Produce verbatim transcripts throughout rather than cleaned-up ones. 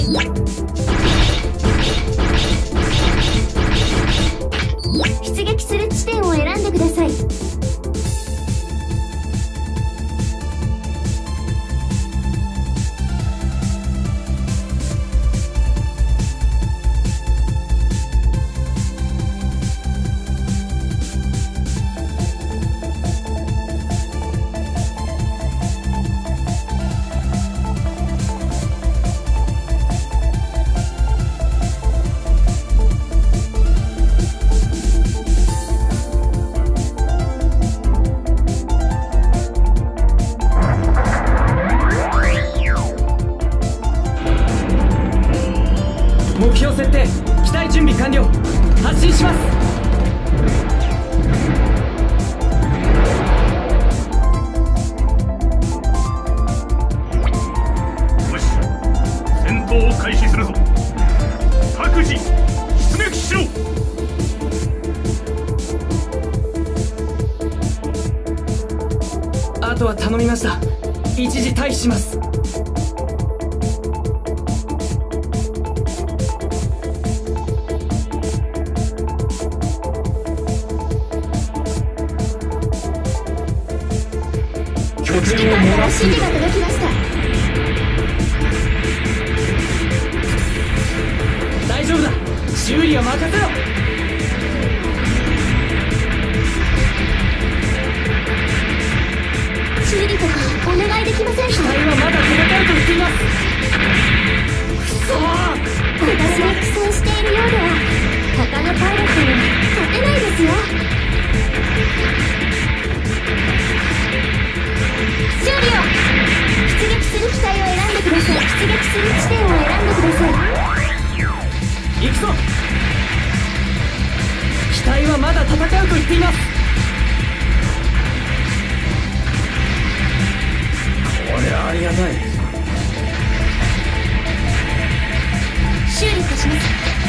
い。出撃する地点を選んでください。 目標設定、機体準備完了。発進します。 よし、戦闘を開始するぞ。各自出撃しろ。 あとは頼みました。一時退避します。 指揮官から指示が届きました。 大丈夫だ、修理は任せろ。 修理とかお願いできませんか？ 機体はまだ戦うと言っています。くそー、 私が苦戦しているようでは他のパイロットには勝てないですよ。修理を。出撃する機体を選んでください。出撃する地点を選んでください。 行くぞ。機体はまだ戦うと言っています。これはありがたい。 修理いたします。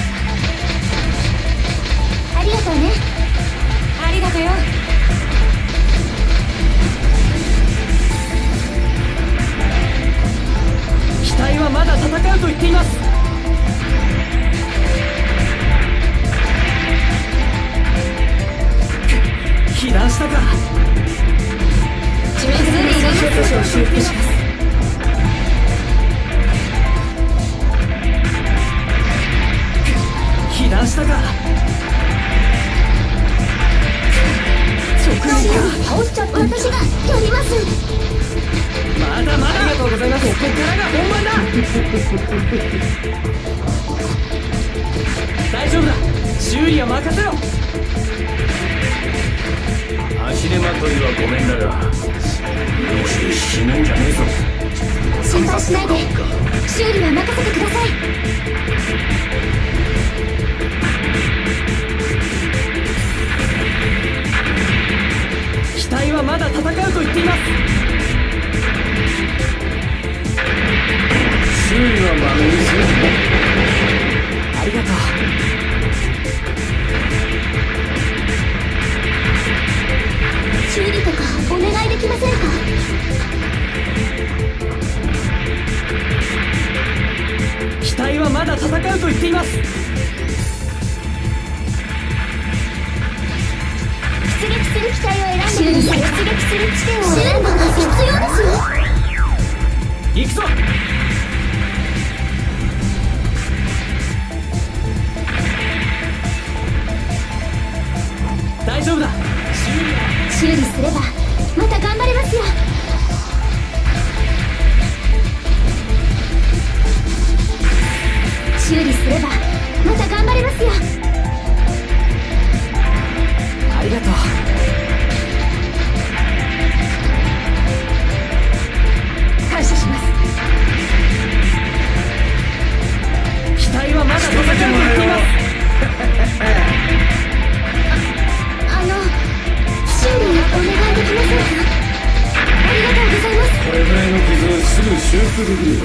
ありがとうね。ありがとうよ。 機体はまだ戦うと言っています。被弾したか。 地面すぐにいろんな箇所を修復します。 被弾したか。直撃か。 倒しちゃった。私がやります。 まだまだ。ありがとうございます。ここからが本番だ。大丈夫だ、修理は任せろ。 足手まといはごめんだが、もし死ぬんじゃねえぞ。 心配しないで、修理は任せてください。 機体はまだ戦うと言っています。 修理はまめにする。 ありがとう。 修理とかお願いできませんか？ 機体はまだ戦うと言っています。 出撃する機体を選んでください。出撃する地点を選んだのが必要ですよ。 行くぞ。大丈夫だ、修理は。 修理すればまた頑張れますよ。修理すればまた頑張れますよ。 ありがとう。 感謝します。 機体はまだ戦うと言っています。 あの修理お願いできませんか？ありがとうございます。 これぐらいの傷をすぐ修復できるよ。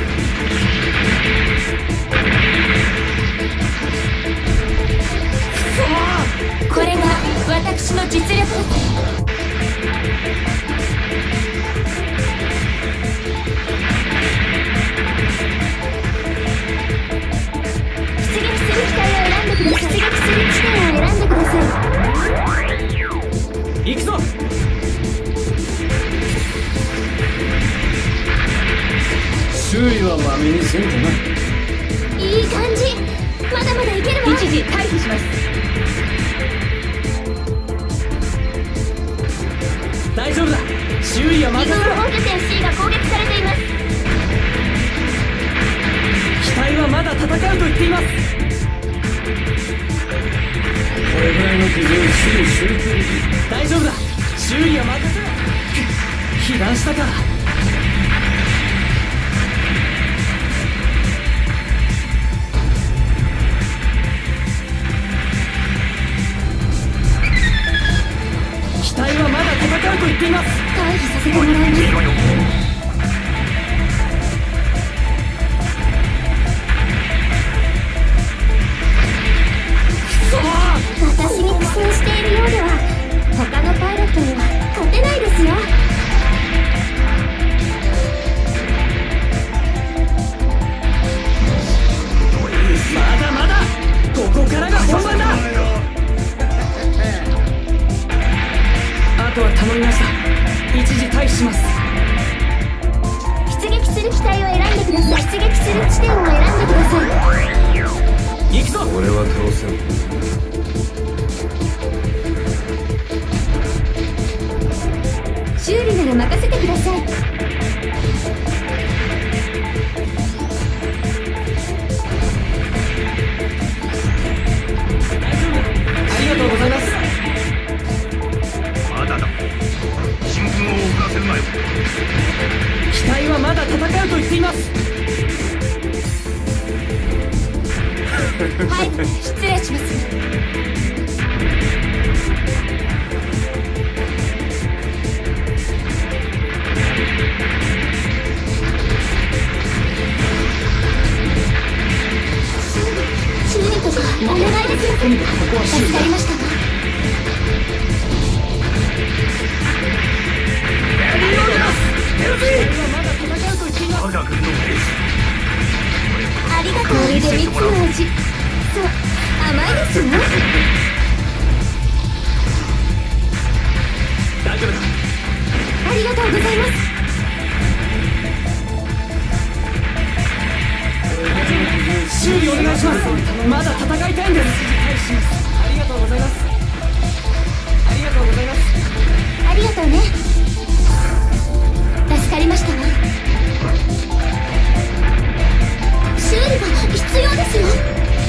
これが私の実力です。 周囲はまめにせんとな。 いい感じ。まだまだいけるわ。 一時退避します。 大丈夫だ。周囲は任二軍せろ。 本拠点 C が攻撃されています。 機体はまだ戦うと言っています。これぐらいの傷をすぐ修復できる。大丈夫だ。周囲は任せろ。被弾したか。機体はまだ戦うと言っています。 退避させてもらいます。私に苦戦しているようでは他のパイロットには勝てないですよ。 まだまだここからが本番だ。あとは頼みました。一時退避します。 出撃する機体を選んでください。出撃する地点を選んでください。 行くぞ。 俺は倒せん。 修理なら任せてください。 大丈夫。ありがとうございます。 まだだ。進軍を遅らせるなよ。 機体はまだ戦うと言っています。 はい、失礼します。修理とかお願いです。助かりましたわ。 我が軍のエース。 ありがとう。これで蜜の味。そう、甘いですよ。 大丈夫だ。 ありがとうございます。 修理お願いします。まだ戦いたいんです。ありがとうございます。ありがとうございます。 ありがとうね。助かりましたわ。修理が必要ですよ。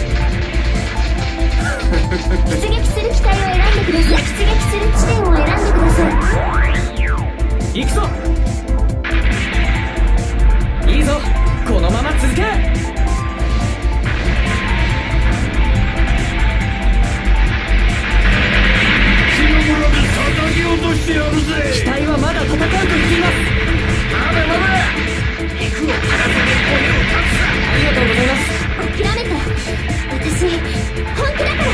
出撃する機体を選んでください。出撃する地点を選んでください。 行くぞ。いいぞ。このまま続け。 叩き落としてやるぜ。 機体はまだ戦うと言っています。 まだまだ。肉をからせて骨を断つさ。 ありがとうございます。 諦めて。私本気だから。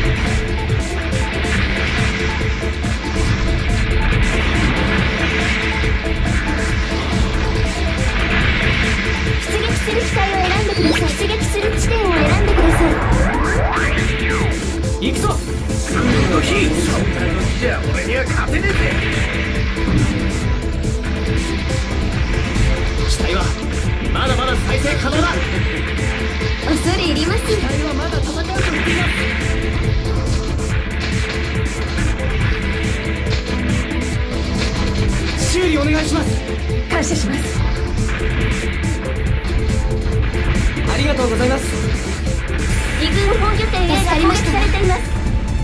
出撃する機体を選んでください。出撃する地点を選んでください。 行くぞ。 軍の日。そんなのじゃ俺には勝てねえぜ。 機体はまだまだ再生可能だ。 恐れ入ります。 機体はまだ戦うと言っています。修理お願いします。 感謝します。 ありがとうございます。 二軍本拠点 A が攻撃されています。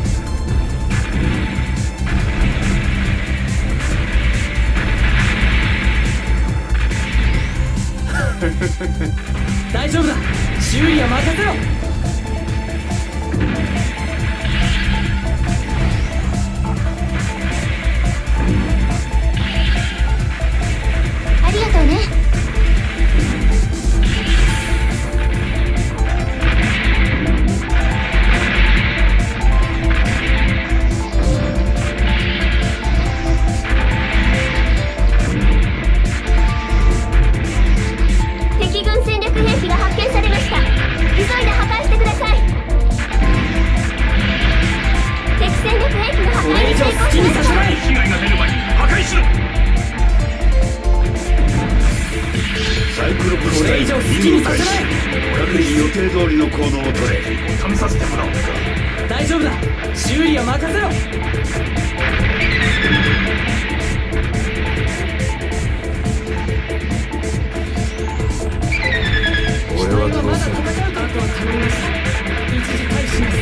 大丈夫だ。修理は任せろ。 ありがとうね。敵軍戦略兵器が発見されました。急いで破壊してください。 黒子これ以上好きにさせない。 各自予定通りの行動を取れ。 試させてもらおうか。 大丈夫だ、修理は任せろ。 俺はどうする。 まだ戦うと後は頼みました。一時退避します。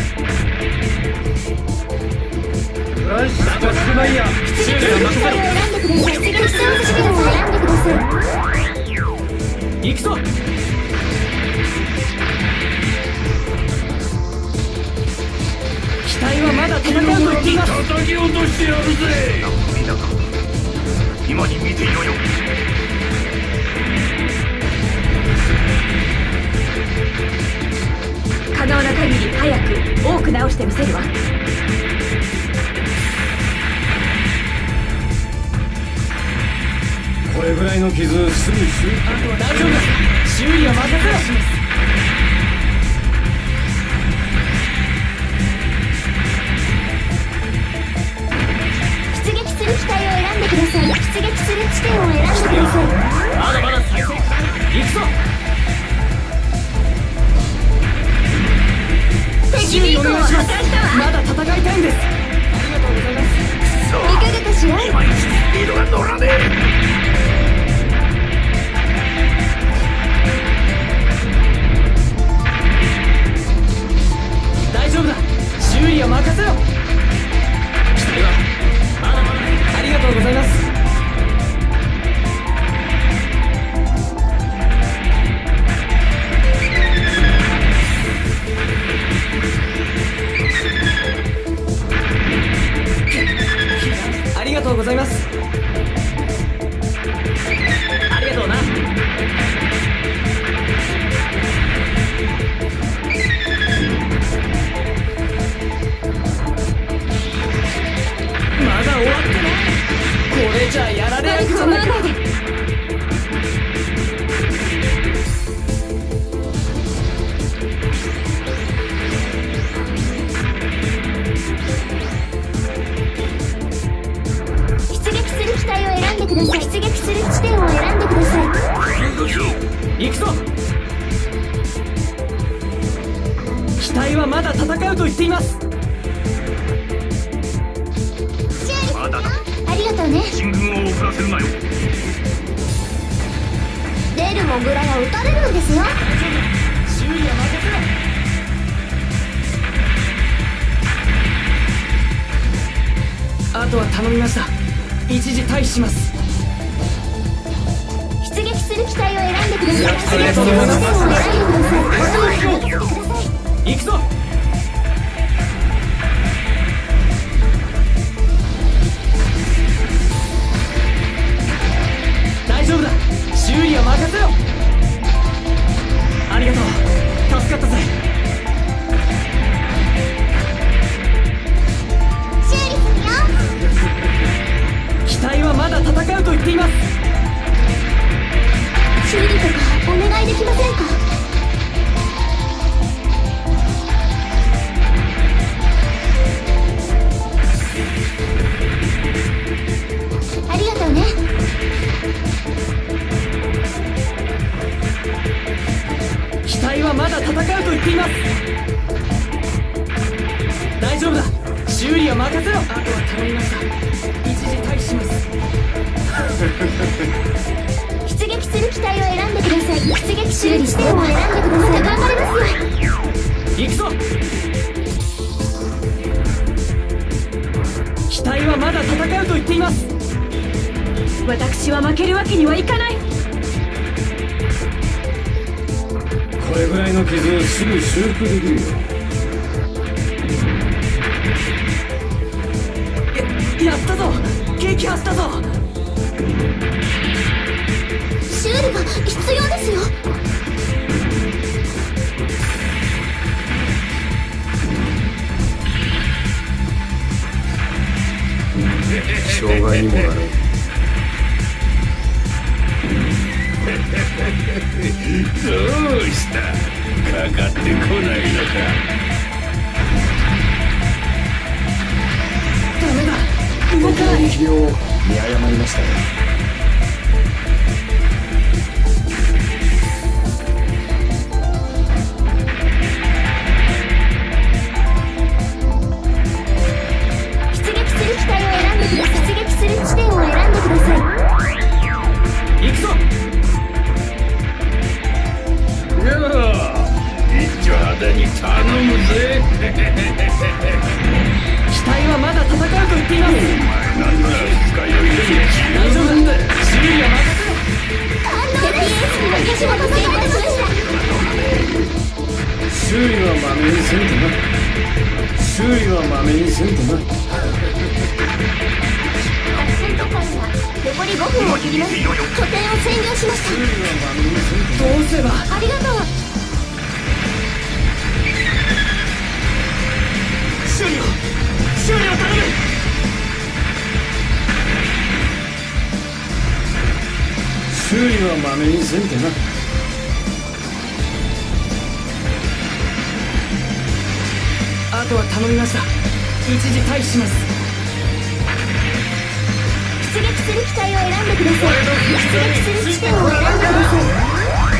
フラッシュとスマイヤー。 出撃する機体を選んでください。出撃する試験を選んでください。 行くぞ。機体はまだ戦うと言っています。 叩き落としてやるぜ。 みんなか今に見ていろよ。 可能な限り早く多く直してみせるわ。 これぐらいの傷すぐ修あとは大丈夫だ、修理は任せろ。 出撃する機体を選んでください。出撃する地点を選んでください。 まだまだ再生行くぞ。修理お願いします。まだ戦いたいんです。ありがとうございます。 いかがかしら。 いまいちスピードが乗らねえ。 大丈夫だ、修理は任せろ。機体はまだまだ。ありがとうございます。ありがとうございます。ありがとうな。まだ終わってない。これじゃやられるじゃないか。 出撃する機体を選んでください。出撃する地点を選んでください。 行くぞ。機体はまだ戦うと言っています。 まだだ。 ありがとうね。 進軍を遅らせるなよ。 出るモグラが撃たれるんですよ。 修理は任せろ。あとは頼みました。一時退避します。 出撃する機体を選んでください。 ありがとうございます。 地点を選んでください。 行くぞ。大丈夫だ、修理は任せろ。ありがとう、助かったぜ。 修理するよ。 機体はまだ戦うと言っています。 修理とかお願いできませんか。ありがとうね。 機体はまだ戦うと言っています。大丈夫だ、修理は任せろ。あとは頼みました。一時退避します。 出撃する機体を選んでください。出撃する地点を選んでください。頑張りますよ。 行くぞ。機体はまだ戦うと言っています。 私は負けるわけにはいかない。 これぐらいの傷すぐ修復できるよ。 ややったぞ、撃破したぞ。 修理が必要ですよ。 障害にもなる。どうした？かかってこないのか。 ダメだ、動かない。 力量を見誤りましたね。 私も助けいたしました。 修理はまめにせんとな。修理はまめにせんとな。 作戦突破には残りごふんを切ります。拠点を占領しました。 修理はまめにせんとな。 どうすれば。 ありがとう。 修理を修理を頼む。 修理はまめにせんとな。 あとは頼みました。一時退避します。 出撃する機体を選んでください。出撃する地点を選んでください。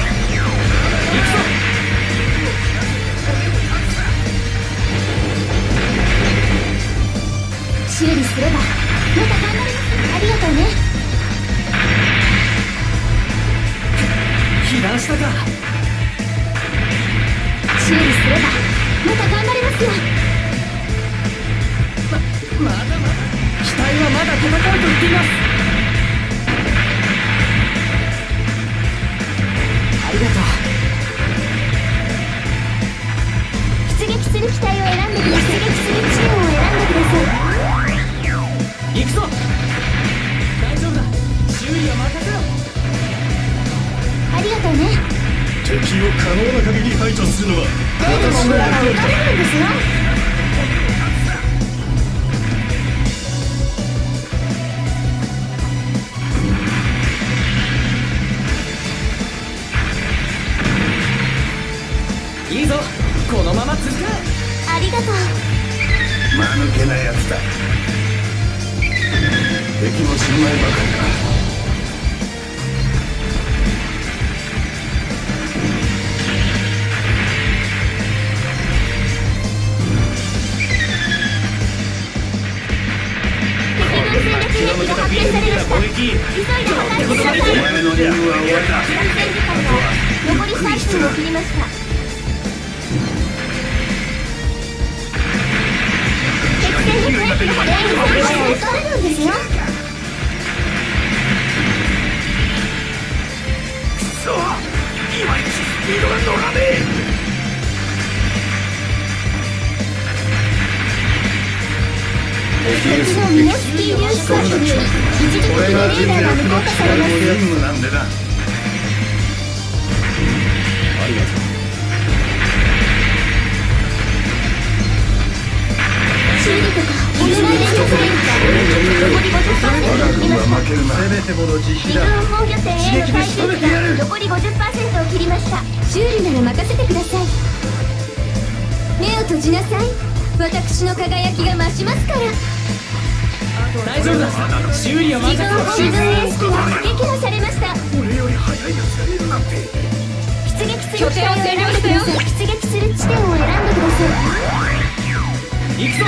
修理すればまた頑張ります。ありがとうね。 被弾したか。 修理すればまた頑張りますよ。 ままだまだ機体はまだ戦うと言っています。ありがとう。 出撃する機体を選んでください。出撃する地点を選んでください。 行くぞ。大丈夫だ。修理は任せろ。 ありがとうね。 敵を可能な限り排除するのはレイルも村が撃たれるんですよ。 いいぞ。このまま続く。 ありがとう。 間抜けなやつだ。敵も新米ばかりか。 敵軍戦略兵器が発見されました。急いで破壊してください。 お前の任務は終わりだ。 作戦時間が残りさんぷんを切りました。敵戦にレイル戦車を撃たれるんですよ。 くそ、いまいちスピードが乗らねえ。 敵のミノスキー粒子化により一時的にレーダーが無効化されます。 任務なんでな。ありがとう。 修理とかお願いできませんか。残り ごじゅっパーセント を切りました。 負けるな。せめてもの実施だ。 自分本拠点への耐久期間残り ごじゅっパーセント を切りました。修理なら任せてください。目を閉じなさい。私の輝きが増しますから。 大丈夫だ。修理は自任せろ。 分自分エース機が撃破されました。 俺より速いやつがいるなんて。 出撃する機体を選んでください。出撃する地点を選んでください。 行くぞ。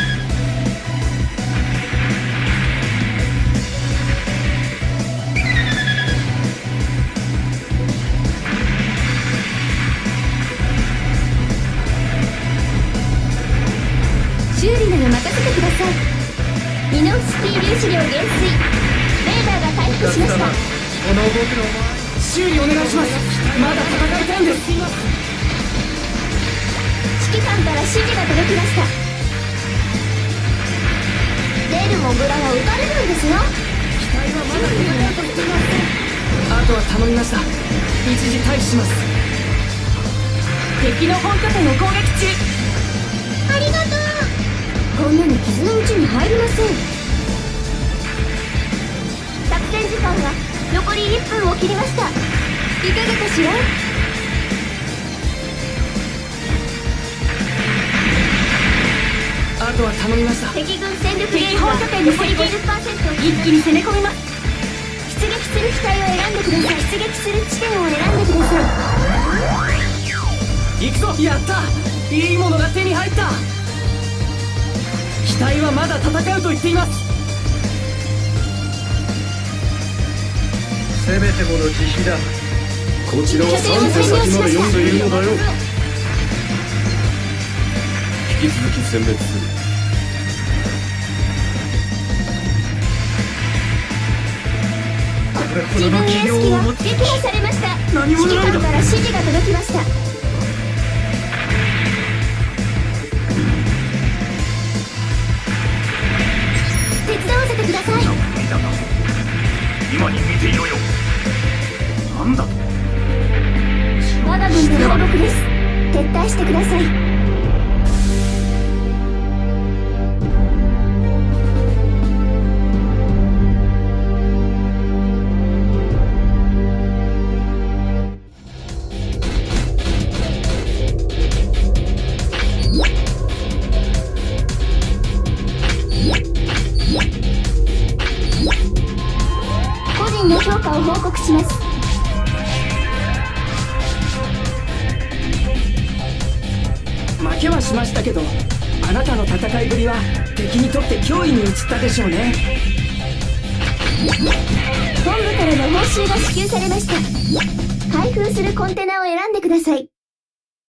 修理なら任せてください。ミノフスキー粒子量減衰。レーダーが回復しました。 この僕の修理お願いします。まだ戦いたいんです。 指揮官から指示が届きました。レルモグラは撃たれるんですよ。 機体はまだ戦うと言っていません。あとは頼みました。一時退避します。敵の本拠点を攻撃中。 ありがとう。こんなの傷のうちに入りません。作戦時間が残りいっぷんを切りました。いかがかしら。 あとは頼みました。 敵軍戦力ゲージが残り ごじゅっパーセント。 一気に攻め込みます。 出撃する機体を選んでください。出撃する地点を選んでください。 行くぞ。やった。いいものが手に入った。機体はまだ戦うと言っています。 せめてもの実施だ。こちらはさん手先まで読んでいるのだよ。引き続き殲滅する。 自分エース機が撃破されました。 何者揮官から指示が届きました。手伝わせてください。 見たか。今に見ていろよ。なんだと。 我が軍の敗北です。撤退してください。個人の評価を報告します。 負けはしましたけど、あなたの戦いぶりは敵にとって脅威に移ったでしょうね。 本部からの報酬が支給されました。開封するコンテナを選んでください。